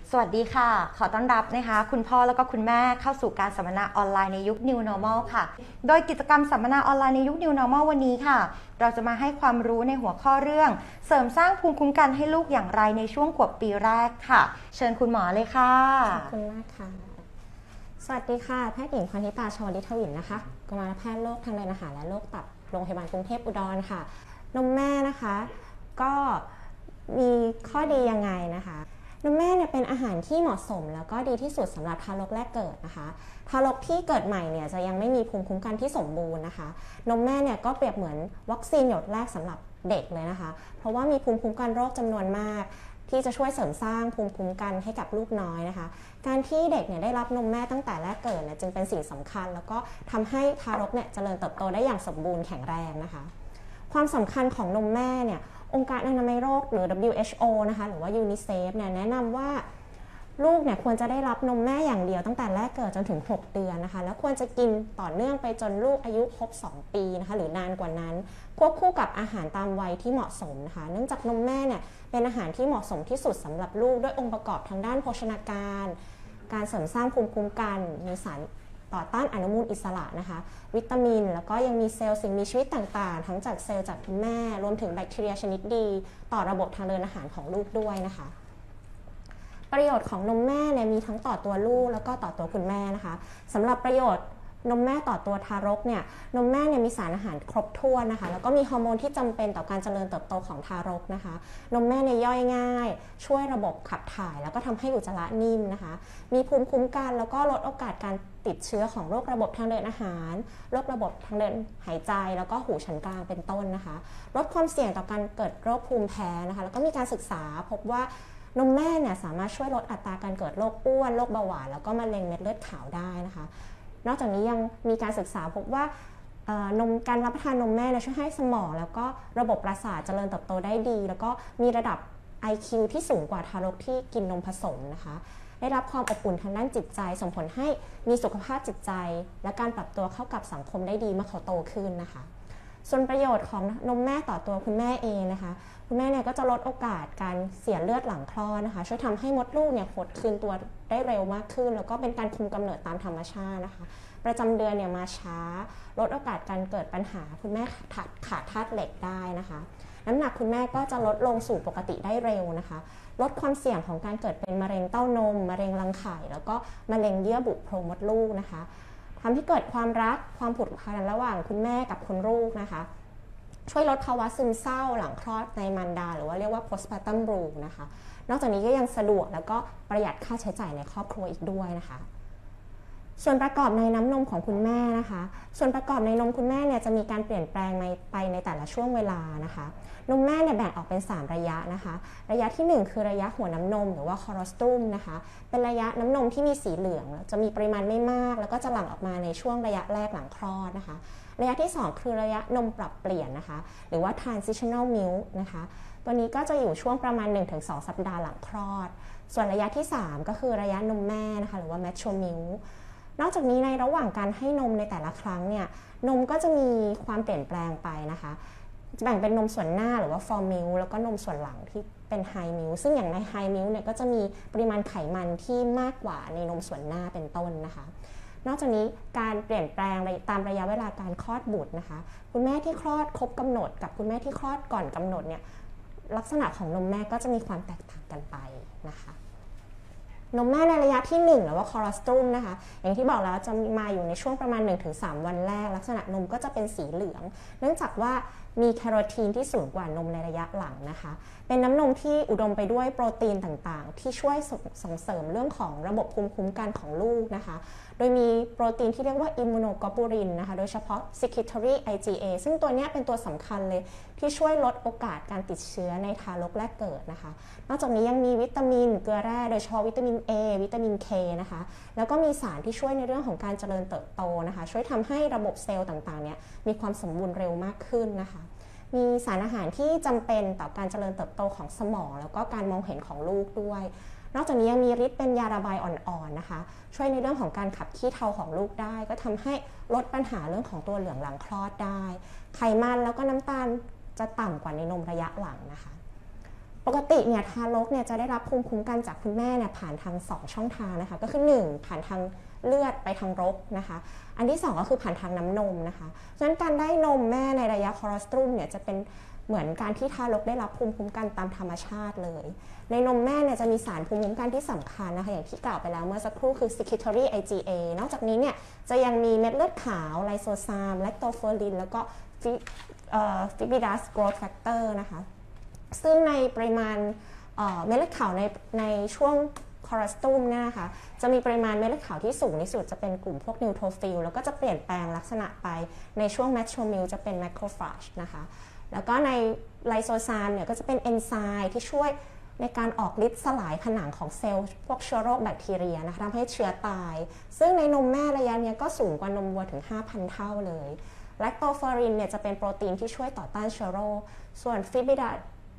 สวัสดีค่ะขอต้อนรับนะคะคุณพ่อแล้วก็คุณแม่เข้าสู่การสัมมนาออนไลน์ในยุค New Normal ค่ะโดยกิจกรรมสัมมนาออนไลน์ในยุค New Normal วันนี้ค่ะเราจะมาให้ความรู้ในหัวข้อเรื่องเสริมสร้างภูมิคุ้มกันให้ลูกอย่างไรในช่วงขวบปีแรกค่ะเชิญคุณหมอเลยค่ะขอบคุณมากค่ะสวัสดีค่ะแพทย์หญิงพรทิตา ชวลิทวินนะคะกุมารแพทย์โรคทางเดินอาหารและโรคตับโรงพยาบาลกรุงเทพอุดรค่ะนมแม่นะคะก็มีข้อดียังไงนะคะนมแม่เนี่ยเป็นอาหารที่เหมาะสมแล้วก็ดีที่สุดสำหรับทารกแรกเกิดนะคะทารกที่เกิดใหม่เนี่ยจะยังไม่มีภูมิคุ้มกันที่สมบูรณ์นะคะนมแม่เนี่ยก็เปรียบเหมือนวัคซีนหยดแรกสำหรับเด็กเลยนะคะเพราะว่ามีภูมิคุ้มกันโรคจำนวนมากที่จะช่วยเสริมสร้างภูมิคุ้มกันให้กับลูกน้อยนะคะการที่เด็กเนี่ยได้รับนมแม่ตั้งแต่แรกเกิดเนี่ยจึงเป็นสิ่งสำคัญแล้วก็ทำให้ทารกเนี่ยเจริญเติบโตได้อย่างสมบูรณ์แข็งแรงนะคะความสำคัญของนมแม่เนี่ยองค์การอนามัยโลกหรือ WHO นะคะหรือว่า UNICEF เนี่ยแนะนำว่าลูกเนี่ยควรจะได้รับนมแม่อย่างเดียวตั้งแต่แรกเกิดจนถึง6เดือนนะคะแล้วควรจะกินต่อเนื่องไปจนลูกอายุครบ2ปีนะคะหรือนานกว่านั้นควบคู่กับอาหารตามวัยที่เหมาะสมนะคะเนื่องจากนมแม่เนี่ยเป็นอาหารที่เหมาะสมที่สุดสำหรับลูกด้วยองค์ประกอบทางด้านโภชนาการการเสริมสร้างภูมิคุ้มกันมีสารต่อต้านอนุมูลอิสระนะคะวิตามินแล้วก็ยังมีเซลล์สิ่งมีชีวิตต่างๆทั้งจากเซลล์จากคุณแม่รวมถึงแบคทีเรียชนิดดีต่อระบบทางเดินอาหารของลูกด้วยนะคะประโยชน์ของนมแม่เนี่ยมีทั้งต่อตัวลูกแล้วก็ต่อตัวคุณแม่นะคะสำหรับประโยชน์นมแม่ต่อตัวทารกเนี่ยนมแม่เนี่ยมีสารอาหารครบถ้วนนะคะแล้วก็มีฮอร์โมนที่จำเป็นต่อการเจริญเติบโตของทารกนะคะนมแม่เนี่ยย่อยง่ายช่วยระบบขับถ่ายแล้วก็ทำให้อุจจาระนิ่มนะคะมีภูมิคุ้มกันแล้วก็ลดโอกาสการติดเชื้อของโรคระบบทางเดินอาหารโรคระบบทางเดินหายใจแล้วก็หูชั้นกลางเป็นต้นนะคะลดความเสี่ยงต่อการเกิดโรคภูมิแพ้นะคะแล้วก็มีการศึกษาพบว่านมแม่เนี่ยสามารถช่วยลดอัตราการเกิดโรคอ้วนโรคเบาหวานแล้วก็มะเร็งเม็ดเลือดขาวได้นะคะนอกจากนี้ยังมีการศึกษาพบว่าการรับประทานนมแม่ช่วยให้สมองแล้วก็ระบบประสาทเจริญเติบโตได้ดีแล้วก็มีระดับ IQ ที่สูงกว่าทารกที่กินนมผสมนะคะได้รับความอบอุ่นทางด้านจิตใจส่งผลให้มีสุขภาพจิตใจและการปรับตัวเข้ากับสังคมได้ดีเมื่อเขาโตขึ้นนะคะส่วนประโยชน์ของนมแม่ต่อตัวคุณแม่เองนะคะคุณแม่เนี่ยก็จะลดโอกาสการเสียเลือดหลังคลอดนะคะช่วยทำให้มดลูกเนี่ยหดคืนตัวได้เร็วมากขึ้นแล้วก็เป็นการคุมกำเนิดตามธรรมชาตินะคะประจำเดือนเนี่ยมาช้าลดโอกาสการเกิดปัญหาคุณแม่ขาดธาตุเหล็กได้นะคะน้ำหนักคุณแม่ก็จะลดลงสู่ปกติได้เร็วนะคะลดความเสี่ยงของการเกิดเป็นมะเร็งเต้านมมะเร็งรังไข่แล้วก็มะเร็งเยื่อบุโพรงมดลูกนะคะทำให้เกิดความรักความผูกพันระหว่างคุณแม่กับคุณลูกนะคะช่วยลดภาวะซึมเศร้าหลังคลอดในมารดาหรือว่าเรียกว่า postpartum blues นะคะนอกจากนี้ก็ยังสะดวกแล้วก็ประหยัดค่าใช้จ่ายในครอบครัวอีกด้วยนะคะส่วนประกอบในน้ำนมของคุณแม่นะคะส่วนประกอบในนมคุณแม่เนี่ยจะมีการเปลี่ยนแปลงไปในแต่ละช่วงเวลานะคะนมแม่เนี่ยแบ่งออกเป็น3ระยะนะคะระยะที่1คือระยะหัวน้ำนมหรือว่าคอโลสตูมนะคะเป็นระยะน้ำนมที่มีสีเหลืองจะมีปริมาณไม่มากแล้วก็จะหลั่งออกมาในช่วงระยะแรกหลังคลอดนะคะระยะที่2คือระยะนมปรับเปลี่ยนนะคะหรือว่า transitional milk นะคะตัวนี้ก็จะอยู่ช่วงประมาณ 1-2 สัปดาห์หลังคลอดส่วนระยะที่3ก็คือระยะนมแม่นะคะหรือว่า mature milkนอกจากนี้ในระหว่างการให้นมในแต่ละครั้งเนี่ยนมก็จะมีความเปลี่ยนแปลงไปนะคะแบ่งเป็นนมส่วนหน้าหรือว่า fore milk แล้วก็นมส่วนหลังที่เป็น high milk ซึ่งอย่างใน high milk เนี่ยก็จะมีปริมาณไขมันที่มากกว่าในนมส่วนหน้าเป็นต้นนะคะนอกจากนี้การเปลี่ยนแปลงตามระยะเวลาการคลอดบุตรนะคะคุณแม่ที่คลอดครบกำหนดกับคุณแม่ที่คลอดก่อนกำหนดเนี่ยลักษณะของนมแม่ก็จะมีความแตกต่างกันไปนะคะนมแม่ในระยะที่1หรือว่าคอลอสตรุมนะคะอย่างที่บอกแล้วจะมาอยู่ในช่วงประมาณ 1-3 วันแรกลักษณะนมก็จะเป็นสีเหลืองเนื่องจากว่ามีแคโรทีนที่สูงกว่านมในระยะหลังนะคะเป็นน้ำนมที่อุดมไปด้วยโปรตีนต่างๆที่ช่วยส่งเสริมเรื่องของระบบภูมิคุ้มกันของลูกนะคะโดยมีโปรตีนที่เรียกว่าอิมมูโนกลบูรินนะคะโดยเฉพาะ secretory IgA ซึ่งตัวนี้เป็นตัวสำคัญเลยที่ช่วยลดโอกาสการติดเชื้อในทารกแรกเกิดนะคะนอกจากนี้ยังมีวิตามินเกลือแร่โดยเฉพาะวิตามิน A วิตามิน K นะคะแล้วก็มีสารที่ช่วยในเรื่องของการเจริญเติบโตนะคะช่วยทำให้ระบบเซลล์ต่างๆเนี่ยมีความสมบูรณ์เร็วมากขึ้นนะคะมีสารอาหารที่จำเป็นต่อการเจริญเติบโตของสมองแล้วก็การมองเห็นของลูกด้วยนอกจากนี้ยังมีฤทธิ์เป็นยาระบายอ่อนๆนะคะช่วยในเรื่องของการขับขี้เถ้าของลูกได้ก็ทำให้ลดปัญหาเรื่องของตัวเหลืองหลังคลอดได้ไขมันแล้วก็น้ำตาลจะต่ำกว่าในนมระยะหลังนะคะปกติเนี่ยทารกเนี่ยจะได้รับภูมิคุ้มกันจากคุณแม่เนี่ยผ่านทาง2ช่องทางนะคะก็คือ1ผ่านทางเลือดไปทางรกนะคะอันที่2ก็คือผ่านทางน้ำนมนะคะฉะนั้นการได้นมแม่ในระยะโคลอสตรุมเนี่ยจะเป็นเหมือนการที่ทารกได้รับภูมิคุ้มกันตามธรรมชาติเลยในนมแม่เนี่ยจะมีสารภูมิคุ้มกันที่สำคัญนะคะอย่างที่กล่าวไปแล้วเมื่อสักครู่คือ secretory IgA นอกจากนี้เนี่ยจะยังมีเม็ดเลือดขาวไลโซซามแลคโตเฟอรินแล้วก็fibrous growth factor นะคะซึ่งในปริมาณเม็ดเลือดขาวในช่วงโคลอสตรุมเนี่ยนะคะจะมีปริมาณเม็ดเลือดขาวที่สูงที่สุดจะเป็นกลุ่มพวกนิวโทฟิลแล้วก็จะเปลี่ยนแปลงลักษณะไปในช่วงแมทโชมิลจะเป็นแมคโครฟาจนะคะแล้วก็ในไลโซซามเนี่ยก็จะเป็นเอนไซม์ที่ช่วยในการออกฤทธิ์สลายผนังของเซลล์พวกเชื้อโรคแบคทีเรียนะคะทำให้เชื้อตายซึ่งในนมแม่ระยะนี้ก็สูงกว่านมวัวถึง 5,000 เท่าเลยแลคโตเฟอรินเนี่ยจะเป็นโปรตีนที่ช่วยต่อต้านเชื้อโรคส่วนฟิบริดา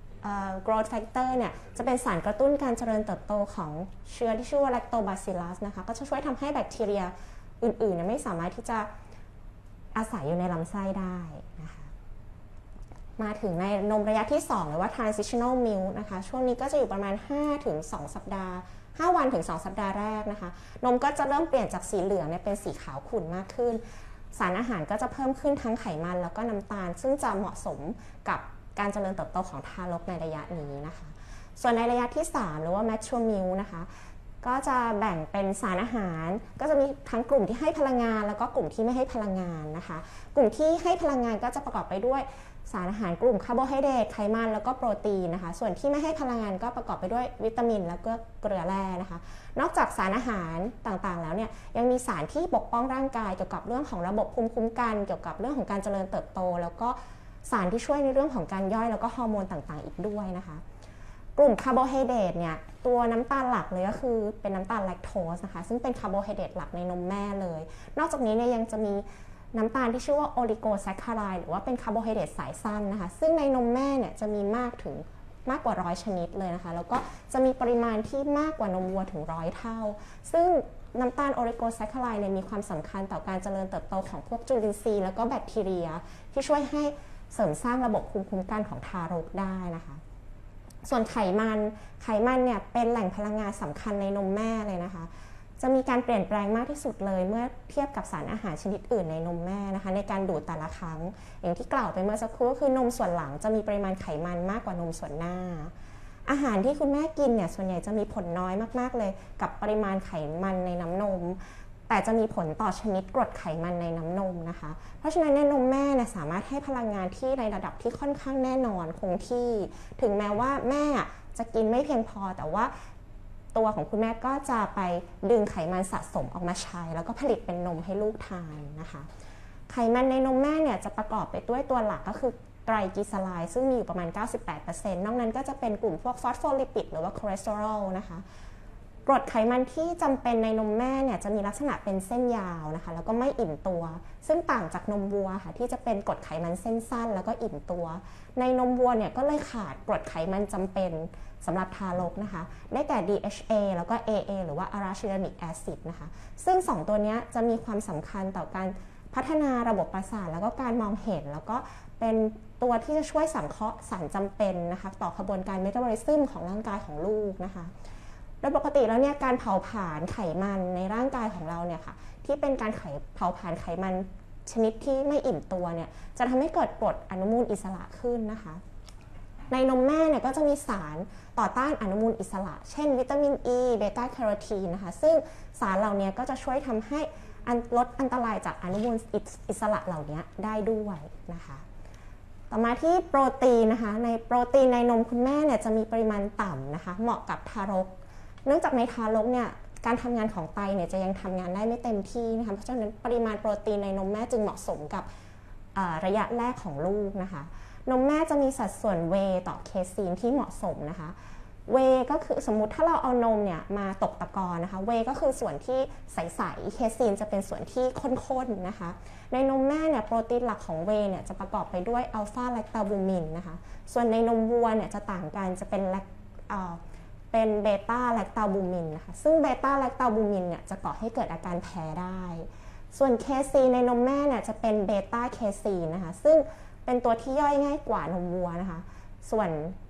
growth factor เนี่ยจะเป็นสารกระตุ้นการเจริญเติบโตของเชื้อที่ชื่อว่า lactobacillus นะคะก็จะช่วยทำให้แบคทีเรียอื่นๆไม่สามารถที่จะอาศัยอยู่ในลำไส้ได้นะคะมาถึงในนมระยะที่2หรือว่า transitional milk นะคะช่วงนี้ก็จะอยู่ประมาณ 5-2 สัปดาห์5 วันถึง 2 สัปดาห์แรกนะคะนมก็จะเริ่มเปลี่ยนจากสีเหลืองเป็นสีขาวขุ่นมากขึ้นสารอาหารก็จะเพิ่มขึ้นทั้งไขมันแล้วก็น้ำตาลซึ่งจะเหมาะสมกับการเจริญเติบโตของทารกในระยะนี้นะคะส่วนในระยะที่3หรือว่า mature milk นะคะก็จะแบ่งเป็นสารอาหารก็จะมีทั้งกลุ่มที่ให้พลังงานแล้วก็กลุ่มที่ไม่ให้พลังงานนะคะกลุ่มที่ให้พลังงานก็จะประกอบไปด้วยสารอาหารกลุ่มคาร์โบไฮเดรตไขมันแล้วก็โปรตีนนะคะส่วนที่ไม่ให้พลังงานก็ประกอบไปด้วยวิตามินแล้วก็เกลือแร่นะคะนอกจากสารอาหารต่างๆแล้วเนี่ยยังมีสารที่ปกป้องร่างกายเกี่ยวกับเรื่องของระบบภูมิคุ้มกันเกี่ยวกับเรื่องของการเจริญเติบโตแล้วก็สารที่ช่วยในเรื่องของการย่อยแล้วก็ฮอร์โมนต่างๆอีกด้วยนะคะกลุ่มคาร์โบไฮเดรตเนี่ยตัวน้ำตาลหลักเลยก็คือเป็นน้ำตาลแลคโตสนะคะซึ่งเป็นคาร์โบไฮเดรตหลักในนมแม่เลยนอกจากนี้เนี่ยยังจะมีน้ำตาลที่ชื่อว่าโอลิโกแซคคาไรด์หรือว่าเป็นคาร์โบไฮเดรตสายสั้นนะคะซึ่งในนมแม่เนี่ยจะมีมากกว่า100ชนิดเลยนะคะแล้วก็จะมีปริมาณที่มากกว่านมวัวถึง100เท่าซึ่งน้ำตาลโอลิโกแซคคาไรด์เนี่ยมีความสำคัญต่อการเจริญเติบโตของพวกจุลินทรีย์แล้วก็แบคทีเรียที่ช่วยให้เสริมสร้างระบบภูมิคุ้มกันของทารกได้นะคะส่วนไขมันเนี่ยเป็นแหล่งพลังงานสำคัญในนมแม่เลยนะคะจะมีการเปลี่ยนแปลงมากที่สุดเลยเมื่อเทียบกับสารอาหารชนิดอื่นในนมแม่นะคะในการดูดแต่ละครั้งอย่างที่กล่าวไปเมื่อสักครู่ก็คือนมส่วนหลังจะมีปริมาณไขมันมากกว่านมส่วนหน้าอาหารที่คุณแม่กินเนี่ยส่วนใหญ่จะมีผลน้อยมากๆเลยกับปริมาณไขมันในน้ำนมแต่จะมีผลต่อชนิดกรดไขมันในน้ำนมนะคะเพราะฉะนั้นในนมแม่เนี่ยสามารถให้พลังงานที่ในระดับที่ค่อนข้างแน่นอนคงที่ถึงแม้ว่าแม่จะกินไม่เพียงพอแต่ว่าตัวของคุณแม่ก็จะไปดึงไขมันสะสมออกมาใช้แล้วก็ผลิตเป็นนมให้ลูกทานนะคะไขมันในนมแม่เนี่ยจะประกอบไปด้วยตัวหลักก็คือไตรกลีเซอไรด์ซึ่งมีอยู่ประมาณ 98% นอกนั้นก็จะเป็นกลุ่มพวกฟอสโฟลิปิดหรือว่าคอเลสเตอรอลนะคะกรดไขมันที่จำเป็นในนมแม่เนี่ยจะมีลักษณะเป็นเส้นยาวนะคะแล้วก็ไม่อิ่มตัวซึ่งต่างจากนมวัวค่ะที่จะเป็นกรดไขมันเส้นสั้นแล้วก็อิ่มตัวในนมวัวเนี่ยก็เลยขาดกรดไขมันจำเป็นสำหรับทารกนะคะได้แก่ DHA แล้วก็ AA หรือว่า arachidonic acid นะคะซึ่ง2ตัวนี้จะมีความสำคัญต่อการพัฒนาระบบประสาทแล้วก็การมองเห็นแล้วก็เป็นตัวที่จะช่วยสังเคราะห์สารจำเป็นนะคะต่อกระบวนการเมตาบอลิซึมของร่างกายของลูกนะคะโดยปกติแล้วเนี่ยการเผาผลาญไขมันในร่างกายของเราเนี่ยค่ะที่เป็นการเผาผลาญไขมันชนิดที่ไม่อิ่มตัวเนี่ยจะทำให้เกิดกรดอนุมูลอิสระขึ้นนะคะในนมแม่เนี่ยก็จะมีสารต่อต้านอนุมูลอิสระเช่นวิตามินอ e ีเบต้าแคโรทีนนะคะซึ่งสารเหล่านี้ก็จะช่วยทำให้ลดอันตรายจากอนุมูลอิสระเหล่านี้ได้ด้วยนะคะต่อมาที่โปรตีนนะคะในโปรตีนในนมคุณแม่เนี่ยจะมีปริมาณต่ำนะคะเหมาะกับทารกเนื่องจากในทารกเนี่ยการทำงานของไตเนี่ยจะยังทำงานได้ไม่เต็มที่นะคะเพราะฉะนั้นปริมาณโปรตีนในนมแม่จึงเหมาะสมกับระยะแรกของลูกนะคะนมแม่จะมีสัดส่วนเวต่อเคซีนที่เหมาะสมนะคะเวก็คือสมมุติถ้าเราเอานมเนี่ยมาตกตะกอนนะคะเวก็คือส่วนที่ใสๆเคซีนจะเป็นส่วนที่ข้นๆนะคะในนมแม่เนี่ยโปรตีนหลักของเวเนี่ยจะประกอบไปด้วยอัลฟาแลคตาบูมินนะคะส่วนในนมวัวเนี่ยจะต่างกันจะเป็นเบต้าแลคตาบูมินนะคะซึ่งเบต้าแลคตาบูมินเนี่ยจะก่อให้เกิดอาการแพ้ได้ส่วนเคซีในนมแม่เนี่ยจะเป็นเบต้าเคซีนะคะซึ่งเป็นตัวที่ย่อยง่ายกว่านมวัวนะคะส่วน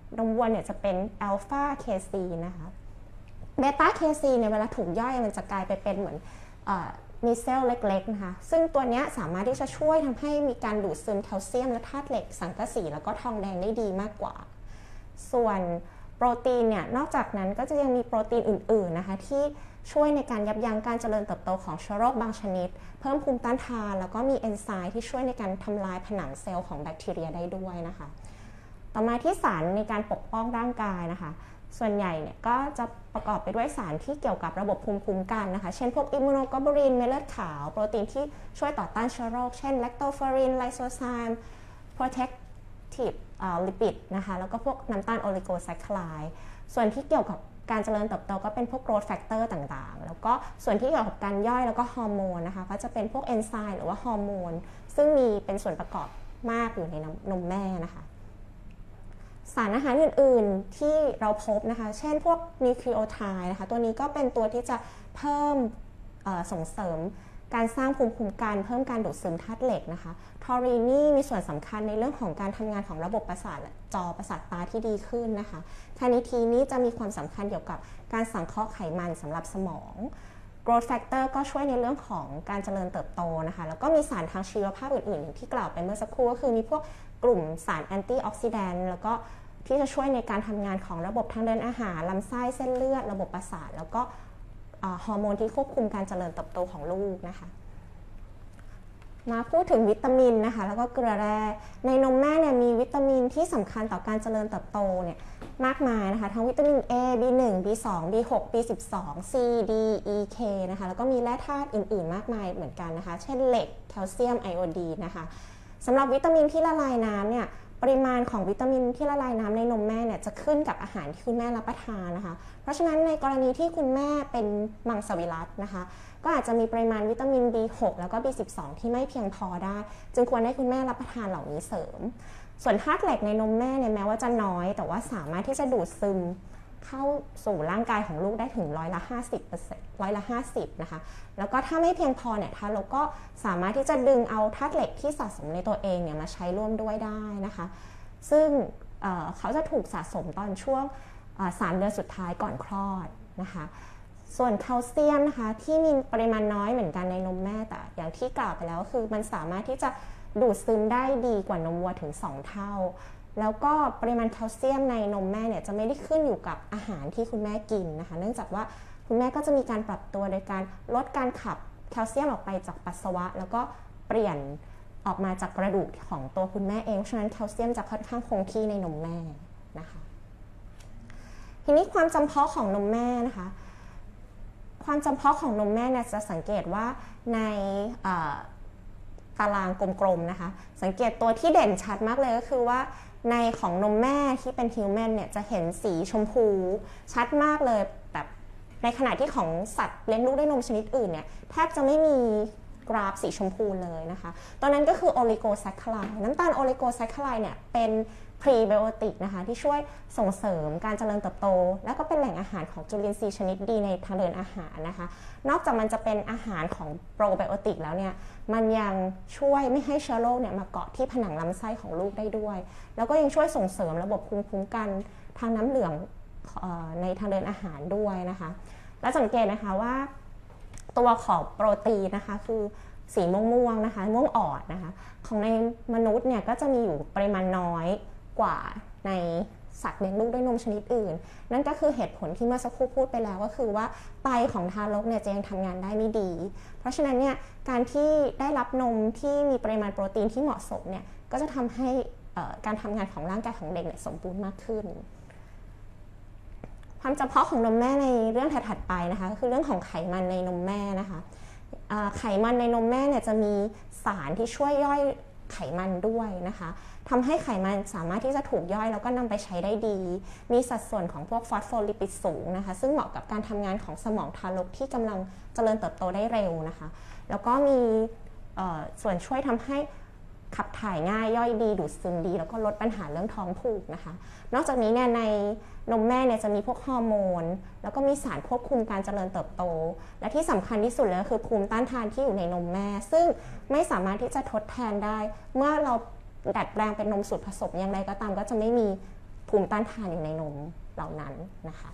นมวัวเนี่ยจะเป็นอัลฟาเคซีนะคะเบต้าเคซีเนี่ยเวลาถูกย่อยมันจะกลายไปเป็นเหมือนมีเซลล์เล็กๆนะคะซึ่งตัวนี้สามารถที่จะช่วยทำให้มีการดูดซึมแคลเซียมและธาตุเหล็กสังกะสีแล้วก็ทองแดงได้ดีมากกว่าส่วนโปรตีนเนี่ยนอกจากนั้นก็จะยังมีโปรตีนอื่นๆนะคะที่ช่วยในการยับยั้งการเจริญเติบโตของเชื้อโรคบางชนิดเพิ่มภูมิต้านทานแล้วก็มีเอนไซม์ที่ช่วยในการทำลายผนังเซลล์ของแบคทีเรียได้ด้วยนะคะต่อมาที่สารในการปกป้องร่างกายนะคะส่วนใหญ่เนี่ยก็จะประกอบไปด้วยสารที่เกี่ยวกับระบบภูมิคุ้มกันนะคะเช่นพวกอิมมูโนโกลบูลินเม็ดเลือดขาวโปรตีนที่ช่วยต่อต้านเชื้อโรคเช่นแลคโตเฟอรินไลโซไซม์โปรเทคทีฟลิปิดนะคะแล้วก็พวกน้ำตาลโอลิโกแซคคไลด์ส่วนที่เกี่ยวกับการเจริญเติบโตก็เป็นพวก growth factor ต่างๆแล้วก็ส่วนที่เกี่ยวกับการย่อยแล้วก็ฮอร์โมนนะคะก็จะเป็นพวกเอนไซม์หรือว่าฮอร์โมนซึ่งมีเป็นส่วนประกอบมากอยู่ในนมแม่นะคะสารอาหารอื่นๆที่เราพบนะคะเช่นพวกนิวคลีโอไทด์นะคะตัวนี้ก็เป็นตัวที่จะเพิ่มส่งเสริมการสร้างภูมิคุ้มกันเพิ่มการดูดซึมธาตุเหล็กนะคะทอรีนีมีส่วนสำคัญในเรื่องของการทำงานของระบบประสาทจอประสาทตาที่ดีขึ้นนะคะคาเนทีนนี้จะมีความสำคัญเกี่ยวกับการสังเคราะห์ไขมันสำหรับสมอง growth factor ก็ช่วยในเรื่องของการเจริญเติบโตนะคะแล้วก็มีสารทางชีวภาพอื่นๆอย่างที่กล่าวไปเมื่อสักครู่ก็คือมีพวกกลุ่มสารแอนตี้ออกซิแดนต์แล้วก็ที่จะช่วยในการทำงานของระบบทางเดินอาหารลำไส้เส้นเลือดระบบประสาทแล้วก็ฮอร์โมนที่ควบคุมการเจริญเติบโตของลูกนะคะมาพูดถึงวิตามินนะคะแล้วก็เกลือแร่ในนมแม่เนี่ยมีวิตามินที่สำคัญต่อการเจริญเติบโตเนี่ยมากมายนะคะทั้งวิตามิน A B1 B2 B6 B12 C D E K นะคะแล้วก็มีแร่ธาตุอื่นๆมากมายเหมือนกันนะคะเช่นเหล็กแคลเซียมไอโอดีนนะคะสำหรับวิตามินที่ละลายน้ำเนี่ยปริมาณของวิตามินที่ละลายน้ำในนมแม่เนี่ยจะขึ้นกับอาหารที่คุณแม่รับประทานนะคะเพราะฉะนั้นในกรณีที่คุณแม่เป็นมังสวิรัตินะคะก็อาจจะมีปริมาณวิตามิน B6 แล้วก็ B12 ที่ไม่เพียงพอได้จึงควรให้คุณแม่รับประทานเหล่านี้เสริมส่วนธาตุเหล็กในนมแม่เนี่ยแม้ว่าจะน้อยแต่ว่าสามารถที่จะดูดซึมเข้าสู่ร่างกายของลูกได้ถึง50%นะคะแล้วก็ถ้าไม่เพียงพอเนี่ยทารกก็สามารถที่จะดึงเอาธาตุเหล็กที่สะสมในตัวเองเนี่ยมาใช้ร่วมด้วยได้นะคะซึ่งเขาจะถูกสะสมตอนช่วง3 เดือนสุดท้ายก่อนคลอดนะคะส่วนแคลเซียมนะคะที่มีปริมาณน้อยเหมือนกันในนมแม่แต่อย่างที่กล่าวไปแล้วคือมันสามารถที่จะดูดซึมได้ดีกว่านมวัวถึง2 เท่าแล้วก็ปริมาณแคลเซียมในนมแม่เนี่ยจะไม่ได้ขึ้นอยู่กับอาหารที่คุณแม่กินนะคะเนื่องจากว่าคุณแม่ก็จะมีการปรับตัวโดยการลดการขับแคลเซียมออกไปจากปัสสาวะแล้วก็เปลี่ยนออกมาจากกระดูกของตัวคุณแม่เองฉะนั้นแคลเซียมจะค่อนข้างคงที่ในนมแม่นะคะทีนี้ความจำเพาะของนมแม่นะคะความจำเพาะของนมแม่เนี่ยจะสังเกตว่าในตารางกลมๆนะคะสังเกตตัวที่เด่นชัดมากเลยก็คือว่าในของนมแม่ที่เป็นฮิวแมนเนี่ยจะเห็นสีชมพูชัดมากเลยแบบในขณะที่ของสัตว์เลี้ยงลูกด้วยนมชนิดอื่นเนี่ยแทบจะไม่มีกราฟสีชมพูเลยนะคะตอนนั้นก็คือโอลิโกแซคคาไลด์น้ำตาลโอลิโกแซคคาไลด์เนี่ยเป็นพรีไบโอติกนะคะที่ช่วยส่งเสริมการเจริญเติบโตและก็เป็นแหล่งอาหารของจุลินทรีย์ชนิดดีในทางเดินอาหารนะคะนอกจากมันจะเป็นอาหารของโปรไบโอติกแล้วเนี่ยมันยังช่วยไม่ให้เชื้อโรคเนี่ยมาเกาะที่ผนังลำไส้ของลูกได้ด้วยแล้วก็ยังช่วยส่งเสริมระบบภูมิคุ้มกันทางน้ำเหลืองในทางเดินอาหารด้วยนะคะและสังเกตนะคะว่าตัวของโปรตีนนะคะคือสีม่วงๆนะคะม่วงอ่อนนะคะของในมนุษย์เนี่ยก็จะมีอยู่ปริมาณน้อยกว่าในสัตว์เลี้ยงลูกด้วยนมชนิดอื่นนั่นก็คือเหตุผลที่เมื่อสักครู่พูดไปแล้วก็คือว่าไตของทารกเนี่ยจะยังทำงานได้ไม่ดีเพราะฉะนั้นเนี่ยการที่ได้รับนมที่มีปริมาณโปรตีนที่เหมาะสมเนี่ยก็จะทำให้การทำงานของร่างกายของเด็กเนี่ยสมบูรณ์มากขึ้นความจำเพาะของนมแม่ในเรื่องถัดๆไปนะคะก็คือเรื่องของไขมันในนมแม่นะคะไขมันในนมแม่เนี่ยจะมีสารที่ช่วยย่อยไขมันด้วยนะคะทำให้ไขมันสามารถที่จะถูกย่อยแล้วก็นำไปใช้ได้ดีมีสัดส่วนของพวกฟอสโฟลิปิดสูงนะคะซึ่งเหมาะกับการทำงานของสมองทารกที่กำลังเจริญเติบโตได้เร็วนะคะแล้วก็มีส่วนช่วยทำให้ขับถ่ายง่ายย่อยดีดูดซึมดีแล้วก็ลดปัญหาเรื่องท้องผูกนะคะนอกจากนี้เนี่ยในนมแม่เนี่ยจะมีพวกฮอร์โมนแล้วก็มีสารควบคุมการเจริญเติบโตและที่สำคัญที่สุดเลยคือภูมิต้านทานที่อยู่ในนมแม่ซึ่งไม่สามารถที่จะทดแทนได้เมื่อเราดัดแปลงเป็นนมสูตรผสมอย่างไรก็ตามก็จะไม่มีภูมิต้านทานอยู่ในนมเหล่านั้นนะคะ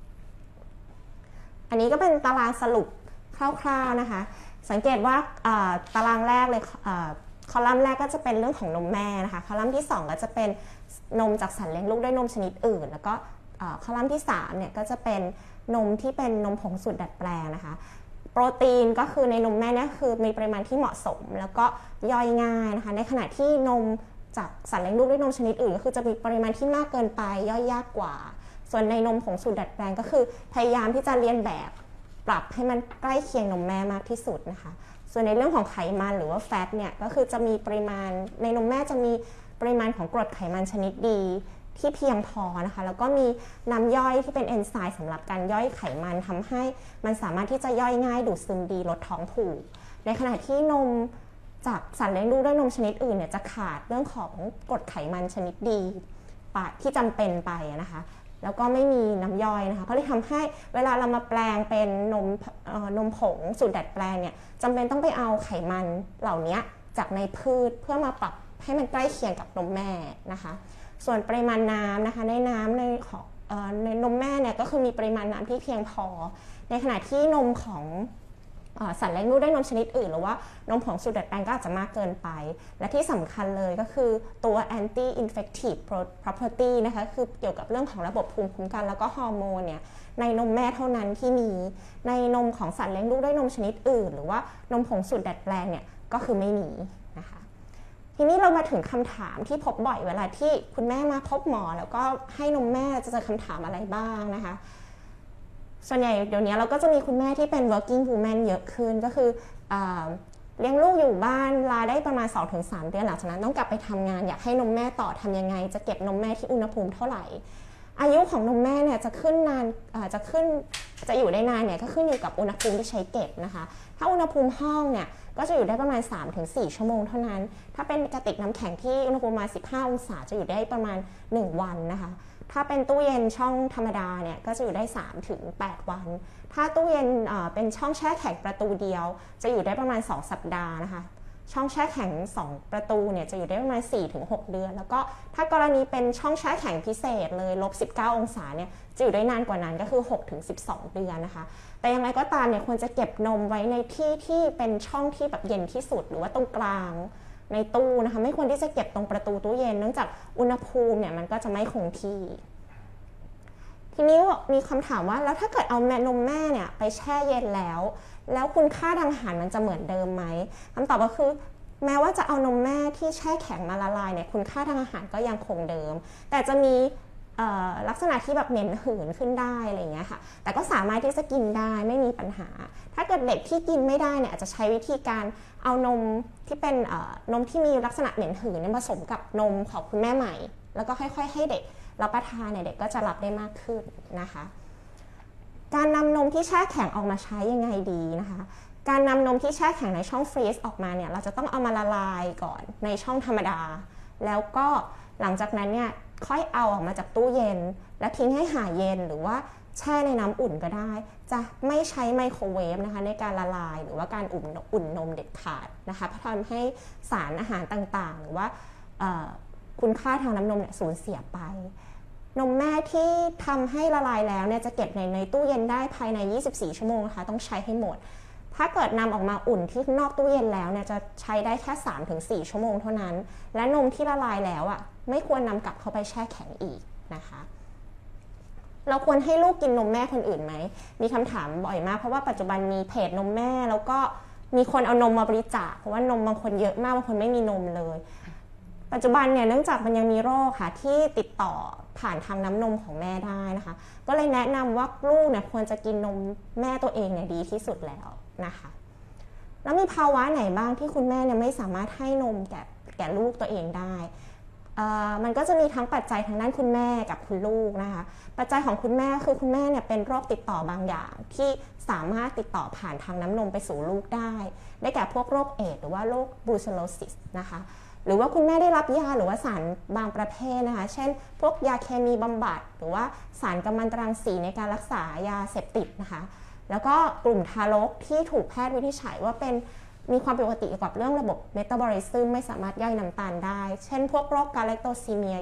อันนี้ก็เป็นตารางสรุปคร่าวๆนะคะสังเกตว่าตารางแรกเลยคอลัมน์แรกก็จะเป็นเรื่องของนมแม่นะคะคอลัมน์ที่2ก็จะเป็นนมจากสัตว์เลี้ยงลูกด้วยนมชนิดอื่นแล้วก็คอลัมน์ที่3เนี่ยก็จะเป็นนมที่เป็นนมผงสูตรดัดแปลงนะคะโปรตีนก็คือในนมแม่เนี่ยคือมีปริมาณที่เหมาะสมแล้วก็ย่อยง่ายนะคะในขณะที่นมจากสัตว์เลี้ยงลูกด้วยนมชนิดอื่นก็คือจะมีปริมาณที่มากเกินไปย่อยยากกว่าส่วนในนมผงสูตรดัดแปลงก็คือพยายามที่จะเลียนแบบปรับให้มันใกล้เคียงนมแม่มากที่สุดนะคะส่วนในเรื่องของไขมันหรือว่าแฟตเนี่ยก็คือจะมีปริมาณในนมแม่จะมีปริมาณของกรดไขมันชนิดดีที่เพียงพอนะคะแล้วก็มีน้ำย่อยที่เป็นเอนไซม์สำหรับการย่อยไขมันทำให้มันสามารถที่จะย่อยง่ายดูดซึมดีลดท้องผูกในขณะที่นมจากสัตว์เลี้ยงลูกด้วยนมชนิดอื่นเนี่ยจะขาดเรื่องของกรดไขมันชนิดดีที่จำเป็นไปนะคะแล้วก็ไม่มีน้ำย่อยนะคะก็เลยทำให้เวลาเรามาแปลงเป็นนมผงสูตรดัดแปลงเนี่ยจำเป็นต้องไปเอาไขมันเหล่านี้จากในพืชเพื่อมาปรับให้มันใกล้เคียงกับนมแม่นะคะส่วนปริมาณน้ำนะคะในนมแม่เนี่ยก็คือมีปริมาณน้ำที่เพียงพอในขณะที่นมของสัตว์เลี้ยงลูกด้วยนมชนิดอื่นหรือว่านมผงสูตรดัดแปลงก็อาจจะมากเกินไปและที่สำคัญเลยก็คือตัว anti infective property นะคะคือเกี่ยวกับเรื่องของระบบภูมิคุ้มกันแล้วก็ฮอร์โมนเนี่ยในนมแม่เท่านั้นที่มีในนมของสัตว์เลี้ยงลูกด้วยนมชนิดอื่นหรือว่านมผงสูตรดัดแปลงเนี่ยก็คือไม่มีนะคะทีนี้เรามาถึงคำถามที่พบบ่อยเวลาที่คุณแม่มาพบหมอแล้วก็ให้นมแม่จะเจอคำถามอะไรบ้างนะคะส่วนใหญ่เดี๋ยวนี้เราก็จะมีคุณแม่ที่เป็น working woman เยอะขึ้นก็คือเลี้ยงลูกอยู่บ้านลาได้ประมาณ 2-3 เดือนหลังจากนั้นต้องกลับไปทำงานอยากให้นมแม่ต่อทำยังไงจะเก็บนมแม่ที่อุณหภูมิเท่าไหร่อายุของนมแม่เนี่ยจะขึ้นนานจะอยู่ได้นานเนี่ยก็ขึ้นอยู่กับอุณหภูมิที่ใช้เก็บนะคะถ้าอุณหภูมิห้องเนี่ยก็จะอยู่ได้ประมาณ 3-4 ชั่วโมงเท่านั้นถ้าเป็นกระติกน้ำแข็งที่อุณหภูมิมา15 องศาจะอยู่ได้ประมาณ1 วันนะคะถ้าเป็นตู้เย็นช่องธรรมดาเนี่ยก็จะอยู่ได้ 3-8 วันถ้าตู้เย็นเป็นช่องแช่แข็งประตูเดียวจะอยู่ได้ประมาณ2 สัปดาห์นะคะช่องแช่แข็ง2 ประตูเนี่ยจะอยู่ได้ประมาณ 4-6 เดือนแล้วก็ถ้ากรณีเป็นช่องแช่แข็งพิเศษเลย-19 องศาเนี่ยจะอยู่ได้นานกว่านั้นก็คือ 6-12 เดือนนะคะแต่อย่างไรก็ตามเนี่ยควรจะเก็บนมไว้ในที่ที่เป็นช่องที่แบบเย็นที่สุดหรือว่าตรงกลางในตู้นะคะไม่ควรที่จะเก็บตรงประตูตู้เย็นเนื่องจากอุณหภูมิเนี่ยมันก็จะไม่คงที่ทีนี้มีคำถามว่าแล้วถ้าเกิดเอานมแม่เนี่ยไปแช่เย็นแล้วคุณค่าทางอาหารมันจะเหมือนเดิมไหมคำตอบก็คือแม้ว่าจะเอานมแม่ที่แช่แข็งมาละลายเนี่ยคุณค่าทางอาหารก็ยังคงเดิมแต่จะมีลักษณะที่แบบเหม็นหืนขึ้นได้อะไรอย่างเงี้ยค่ะแต่ก็สามารถที่จะกินได้ไม่มีปัญหาถ้าเกิดเด็กที่กินไม่ได้เนี่ยอาจจะใช้วิธีการเอานมที่เป็นนมที่มีลักษณะเหม็นหืนผสมกับนมของคุณแม่ใหม่แล้วก็ค่อยๆให้เด็กรับประทานเนี่ยเด็กก็จะรับได้มากขึ้นนะคะการนำนมที่แช่แข็งออกมาใช้ยังไงดีนะคะการนำนมที่แช่แข็งในช่องฟรีซออกมาเนี่ยเราจะต้องเอามาละลายก่อนในช่องธรรมดาแล้วก็หลังจากนั้นเนี่ยค่อยเอาออกมาจากตู้เย็นแล้วทิ้งให้หายเย็นหรือว่าแช่ในน้ำอุ่นก็ได้จะไม่ใช้ไมโครเวฟนะคะในการละลายหรือว่าการอุ่นนมเด็ดขาดนะคะเพราะทำให้สารอาหารต่างๆหรือว่าคุณค่าทางน้ำนมเนี่ยสูญเสียไปนมแม่ที่ทำให้ละลายแล้วเนี่ยจะเก็บในตู้เย็นได้ภายใน24 ชั่วโมงนะคะต้องใช้ให้หมดถ้าเกิดนำออกมาอุ่นที่นอกตู้เย็นแล้วเนี่ยจะใช้ได้แค่ 3-4 ชั่วโมงเท่านั้นและนมที่ละลายแล้วอ่ะไม่ควรนำกลับเข้าไปแช่แข็งอีกนะคะเราควรให้ลูกกินนมแม่คนอื่นไหมมีคำถามบ่อยมากเพราะว่าปัจจุบันมีเพจนมแม่แล้วก็มีคนเอานมมาบริจาคเพราะว่านมบางคนเยอะมากบางคนไม่มีนมเลยปัจจุบันเนี่ยเนื่องจากมันยังมีโรคค่ะที่ติดต่อผ่านทางน้ำนมของแม่ได้นะคะก็เลยแนะนำว่าลูกเนี่ยควรจะกินนมแม่ตัวเองเนี่ยดีที่สุดแล้วนะคะแล้วมีภาวะไหนบ้างที่คุณแม่เนี่ยไม่สามารถให้นมแก่ลูกตัวเองได้มันก็จะมีทั้งปัจจัยทางด้านคุณแม่กับคุณลูกนะคะปัจจัยของคุณแม่คือคุณแม่เนี่ยเป็นโรคติดต่อบางอย่างที่สามารถติดต่อผ่านทางน้ำนมไปสู่ลูกได้แก่พวกโรคเอดส์หรือว่าโรคบรูเซโลซิสนะคะหรือว่าคุณแม่ได้รับยาหรือว่าสารบางประเภทนะคะเช่นพวกยาเคมีบำบัดหรือว่าสารกัมมันตรังสีในการรักษายาเสพติดนะคะแล้วก็กลุ่มทารกที่ถูกแพทย์วินิจฉัยว่ามีความผิดปกติเกี่ยวกับเรื่องระบบเมตาบอลิซึมไม่สามารถย่อยน้ำตาลได้เช่นพวกโรคกาเลโตซีเมีย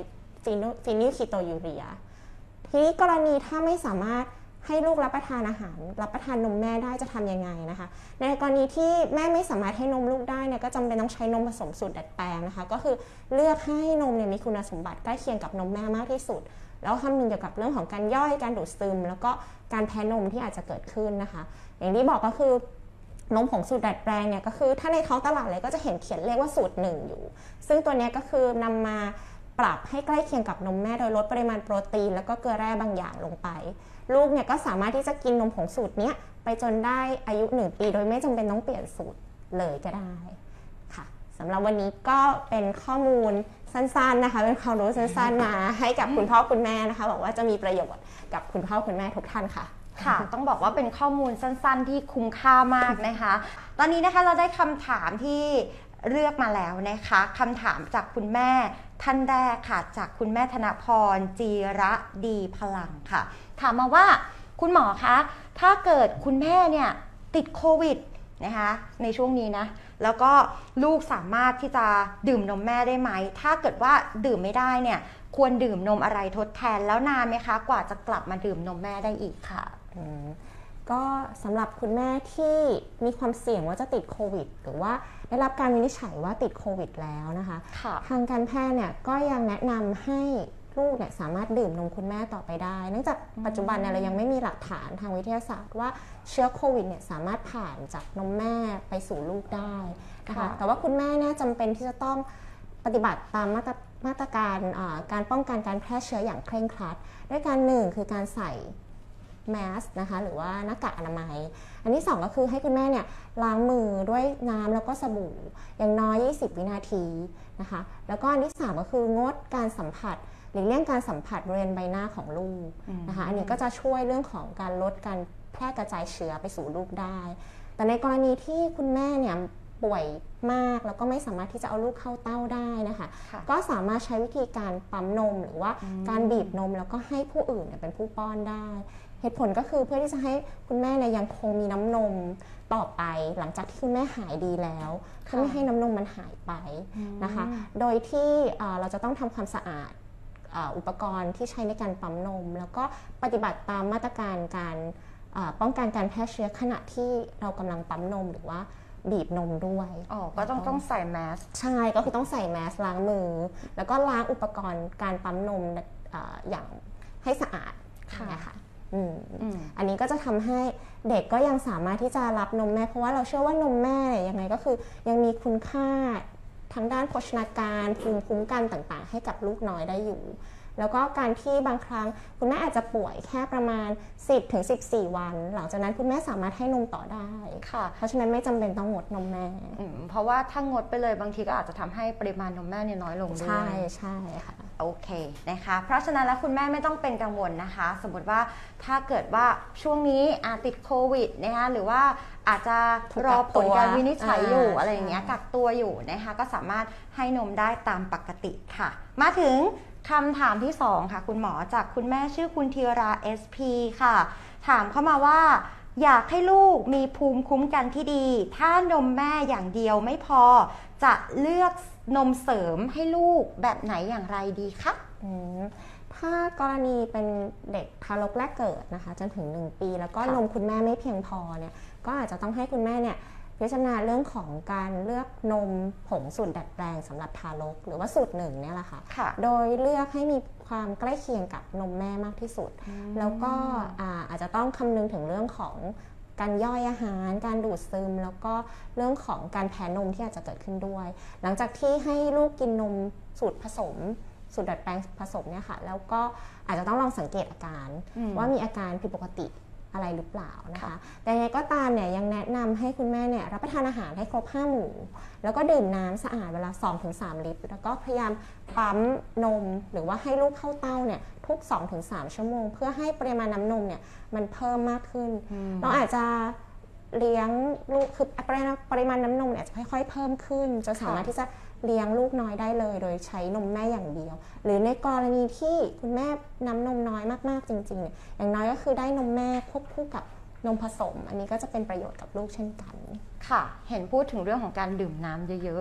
ฟีนิลคีโตยูเรียทีนี้กรณีถ้าไม่สามารถให้ลูกรับประทานอาหารรับประทานนมแม่ได้จะทำยังไงนะคะในกรณีที่แม่ไม่สามารถให้นมลูกได้เนี่ยก็จำเป็นต้องใช้นมผสมสูตรดัดแปลงนะคะก็คือเลือกให้นมเนี่ยมีคุณสมบัติใกล้เคียงกับนมแม่มากที่สุดแล้วคำนึงเกี่ยวกับเรื่องของการย่อยการดูดซึมแล้วก็การแพ้นมที่อาจจะเกิดขึ้นนะคะอย่างที่บอกก็คือนมผงสูตรดัดแปลงเนี่ยก็คือถ้าในท้องตลาดเลยก็จะเห็นเขียนเลขว่าสูตร1อยู่ซึ่งตัวนี้ก็คือนำมาปรับให้ใกล้เคียงกับนมแม่โดยลดปริมาณโปรตีนแล้วก็เกลือแร่บางอย่างลงไปลูกเนี่ยก็สามารถที่จะกินนมผงสูตรนี้ไปจนได้อายุ1 ปีโดยไม่จำเป็นต้องเปลี่ยนสูตรเลยก็ได้ค่ะสำหรับวันนี้ก็เป็นข้อมูลสั้นๆนะคะเป็นความรู้สั้นๆมาให้กับคุณพ่อคุณแม่นะคะบอกว่าจะมีประโยชน์กับคุณพ่อคุณแม่ทุกท่านค่ะค่ะต้องบอกว่าเป็นข้อมูลสั้นๆที่คุ้มค่ามากนะคะตอนนี้นะคะเราได้คำถามที่เลือกมาแล้วนะคะคำถามจากคุณแม่ท่านแรกค่ะจากคุณแม่ธนพรจีระดีพลังค่ะถามมาว่าคุณหมอคะถ้าเกิดคุณแม่เนี่ยติดโควิดนะคะในช่วงนี้นะแล้วก็ลูกสามารถที่จะดื่มนมแม่ได้ไหมถ้าเกิดว่าดื่มไม่ได้เนี่ยควรดื่มนมอะไรทดแทนแล้วนานไหมคะกว่าจะกลับมาดื่มนมแม่ได้อีกค่ะก็สำหรับคุณแม่ที่มีความเสี่ยงว่าจะติดโควิดหรือว่าได้รับการวินิจฉัยว่าติดโควิดแล้วนะคะทางการแพทย์เนี่ยก็ยังแนะนำให้ลูกเนี่ยสามารถดื่มนมคุณแม่ต่อไปได้เนื่องจากปัจจุบันเนี่ยเรายังไม่มีหลักฐานทางวิทยาศาสตร์ว่าเชื้อโควิดเนี่ยสามารถผ่านจากนมแม่ไปสู่ลูกได้นะคะแต่ว่าคุณแม่เนี่ยจำเป็นที่จะต้องปฏิบัติตามมาตรการการป้องกันการแพร่เชื้ออย่างเคร่งครัดด้วยการหนึ่งคือการใส่แมสนะคะหรือว่าหน้ากากอนามัยอันที่2ก็คือให้คุณแม่เนี่ยล้างมือด้วยน้ำแล้วก็สบู่อย่างน้อย20 วินาทีนะคะแล้วก็อันที่3ก็คืองดการสัมผัสหรือเลี่ยงการสัมผัสบริเวณใบหน้าของลูกนะคะอันนี้ก็จะช่วยเรื่องของการลดการแพร่กระจายเชื้อไปสู่ลูกได้แต่ในกรณีที่คุณแม่เนี่ยป่วยมากแล้วก็ไม่สามารถที่จะเอาลูกเข้าเต้าได้นะคะก็สามารถใช้วิธีการปั๊มนมหรือว่าการบีบนมแล้วก็ให้ผู้อื่นเป็นผู้ป้อนได้เหตุผลก็คือเพื่อที่จะให้คุณแม่เนี่ยยังคงมีน้ำนมต่อไปหลังจากที่คุณแม่หายดีแล้วเพื่อไม่ให้น้ำนมมันหายไปนะคะโดยที่เราจะต้องทำความสะอาดอุปกรณ์ที่ใช้ในการปั๊มนมแล้วก็ปฏิบัติตามมาตรการการป้องกันการแพร่เชื้อขณะที่เรากำลังปั๊มนมหรือว่าบีบนมด้วยก็ต้องใส่แมสใช่ก็คือต้องใส่แมสล้างมือแล้วก็ล้างอุปกรณ์การปั๊มนมอย่างให้สะอาดนะคะอันนี้ก็จะทำให้เด็กก็ยังสามารถที่จะรับนมแม่เพราะว่าเราเชื่อว่านมแม่ยังไงก็คือยังมีคุณค่าทางด้านโภชนาการภูมิคุ้มกันต่างๆให้กับลูกน้อยได้อยู่แล้วก็การที่บางครั้งคุณแม่อาจจะป่วยแค่ประมาณ 10-14 วันหลังจากนั้นคุณแม่สามารถให้นมต่อได้เพราะฉะนั้นไม่จำเป็นต้องงดนมแม่เพราะว่าถ้างดไปเลยบางทีก็อาจจะทำให้ปริมาณนมแม่น้อยลงด้วยใช่ค่ะโอเคนะคะเพราะฉะนั้นแล้วคุณแม่ไม่ต้องเป็นกังวลนะคะสมมติว่าถ้าเกิดว่าช่วงนี้ติดโควิดนะคะหรือว่าอาจจะรอผลการวินิจฉัยอยู่อะไรอย่างเงี้ยกักตัวอยู่นะคะก็สามารถให้นมได้ตามปกติค่ะมาถึงคำถามที่2ค่ะคุณหมอจากคุณแม่ชื่อคุณธีรา SP ค่ะถามเข้ามาว่าอยากให้ลูกมีภูมิคุ้มกันที่ดีถ้านมแม่อย่างเดียวไม่พอจะเลือกนมเสริมให้ลูกแบบไหนอย่างไรดีคะถ้ากรณีเป็นเด็กทารกแรกเกิดนะคะจนถึง1 ปีแล้วก็นมคุณแม่ไม่เพียงพอเนี่ยก็อาจจะต้องให้คุณแม่เนี่ยพิจารณาเรื่องของการเลือกนมผงสูตรดัดแปลงสำหรับทารกหรือว่าสูตร1เนี่ยแหละค่ะโดยเลือกให้มีความใกล้เคียงกับนมแม่มากที่สุดแล้วก็อาจจะต้องคำนึงถึงเรื่องของการย่อยอาหารการดูดซึมแล้วก็เรื่องของการแพ้นมที่อาจจะเกิดขึ้นด้วยหลังจากที่ให้ลูกกินนมสูตรผสมสูตรดัดแปลงผสมเนี่ยค่ะแล้วก็อาจจะต้องลองสังเกตอาการว่ามีอาการผิดปกติอะไรหรือเปล่านะคะแต่ยังไงก็ตามเนี่ยยังแนะนำให้คุณแม่เนี่ยรับประทานอาหารให้ครบ5 หมู่แล้วก็ดื่มน้ำสะอาดเวลา 2-3 ลิตรแล้วก็พยายามปั๊มนมหรือว่าให้ลูกเข้าเต้าเนี่ยทุก 2-3 ชั่วโมงเพื่อให้ปริมาณน้ำนมเนี่ยมันเพิ่มมากขึ้นเราอาจจะเลี้ยงลูกคือปริมาณน้ำนมเนี่ยจะค่อยๆเพิ่มขึ้นจนสามารถที่จะเลี้ยงลูกน้อยได้เลยโดยใช้นมแม่อย่างเดียวหรือในกรณีที่คุณแม่น้ำนมน้อยมากๆจริงๆเนี่ยอย่างน้อยก็คือได้นมแม่ควบคู่กับนมผสมอันนี้ก็จะเป็นประโยชน์กับลูกเช่นกันค่ะเห็นพูดถึงเรื่องของการดื่มน้ำเยอะๆ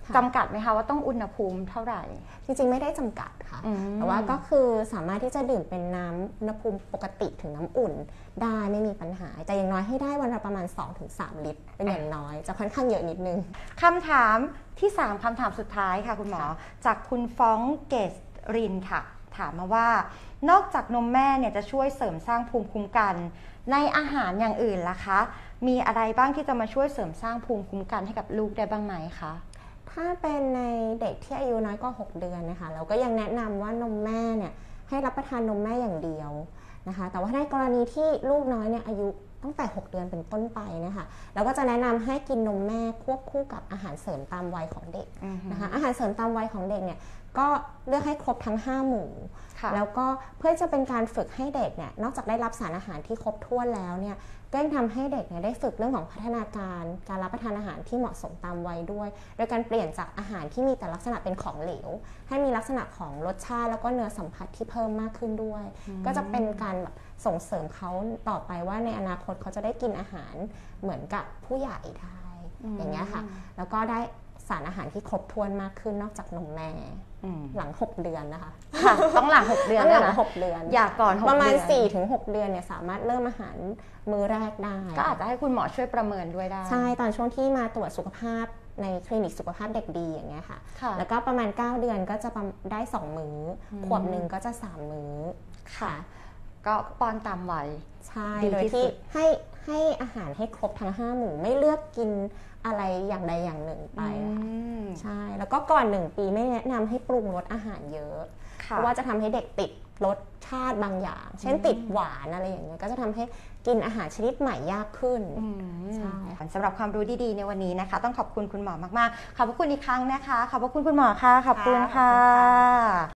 จำกัดไหมคะว่าต้องอุณหภูมิเท่าไหร่จริงๆไม่ได้จำกัดค่ะแต่ว่าก็คือสามารถที่จะดื่มเป็นน้ำอุณหภูมิปกติถึงน้ำอุ่นได้ไม่มีปัญหาแต่อย่างน้อยให้ได้วันละประมาณ 2-3 ลิตรเป็นอย่างน้อยจะค่อนข้างเยอะนิดนึงคำถามที่3คำถามสุดท้ายค่ะคุณหมอจากคุณฟ้องเกษรินค่ะถามมาว่านอกจากนมแม่เนี่ยจะช่วยเสริมสร้างภูมิคุ้มกันในอาหารอย่างอื่นล่ะคะมีอะไรบ้างที่จะมาช่วยเสริมสร้างภูมิคุ้มกันให้กับลูกได้บ้างไหมคะถ้าเป็นในเด็กที่อายุน้อยกว่า6 เดือนนะคะเราก็ยังแนะนำว่านมแม่เนี่ยให้รับประทานนมแม่อย่างเดียวนะคะแต่ว่าในกรณีที่ลูกน้อยเนี่ยอายุตั้งแต่6 เดือนเป็นต้นไปนะคะเราก็จะแนะนำให้กินนมแม่ควบคู่กับอาหารเสริมตามวัยของเด็กนะคะอาหารเสริมตามวัยของเด็กเนี่ยก็เลือกให้ครบทั้ง5 หมู่แล้วก็เพื่อจะเป็นการฝึกให้เด็กเนี่ยนอกจากได้รับสารอาหารที่ครบถ้วนแล้วเนี่ยก็ยังทำให้เด็กเนี่ยได้ฝึกเรื่องของพัฒนาการรับประทานอาหารที่เหมาะสมตามวัยด้วยโดยการเปลี่ยนจากอาหารที่มีแต่ลักษณะเป็นของเหลวให้มีลักษณะของรสชาติแล้วก็เนื้อสัมผัสที่เพิ่มมากขึ้นด้วยก็จะเป็นการแบบส่งเสริมเขาต่อไปว่าในอนาคตเขาจะได้กินอาหารเหมือนกับผู้ใหญ่ได้อย่างเงี้ยค่ะแล้วก็ได้สารอาหารที่ครบถ้วนมากขึ้นนอกจากนมแม่หลัง6 เดือนนะคะต้องหลัง6 เดือนหลัง6 เดือนอย่าก่อน6 เดือนประมาณ 4-6 เดือนเนี่ยสามารถเริ่มอาหารมื้อแรกได้ก็อาจจะให้คุณหมอช่วยประเมินด้วยได้ใช่ตอนช่วงที่มาตรวจสุขภาพในคลินิกสุขภาพเด็กดีอย่างเงี้ยค่ะแล้วก็ประมาณ9 เดือนก็จะได้2 มื้อขวบนึงก็จะ3 มื้อค่ะก็ป้อนตามวัยใช่โดยที่ให้อาหารให้ครบทั้ง5 หมู่ไม่เลือกกินอะไรอย่างใดอย่างหนึ่งไปใช่แล้วก็ก่อน1 ปีไม่แนะนำให้ปรุงรสอาหารเยอะเพราะว่าจะทำให้เด็กติดรสชาติบางอย่างเช่นติดหวานอะไรอย่างเงี้ยก็จะทำให้กินอาหารชนิดใหม่ยากขึ้นใช่สำหรับความรู้ดีๆในวันนี้นะคะต้องขอบคุณคุณหมอมากๆขอบพระคุณอีกครั้งนะคะขอบพระคุณคุณหมอค่ะขอบคุณค่ะ